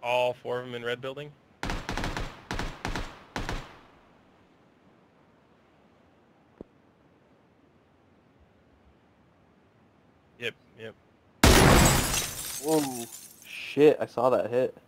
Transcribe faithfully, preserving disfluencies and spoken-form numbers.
all four of them in red building. Yep, yep. Whoa. Shit, I saw that hit.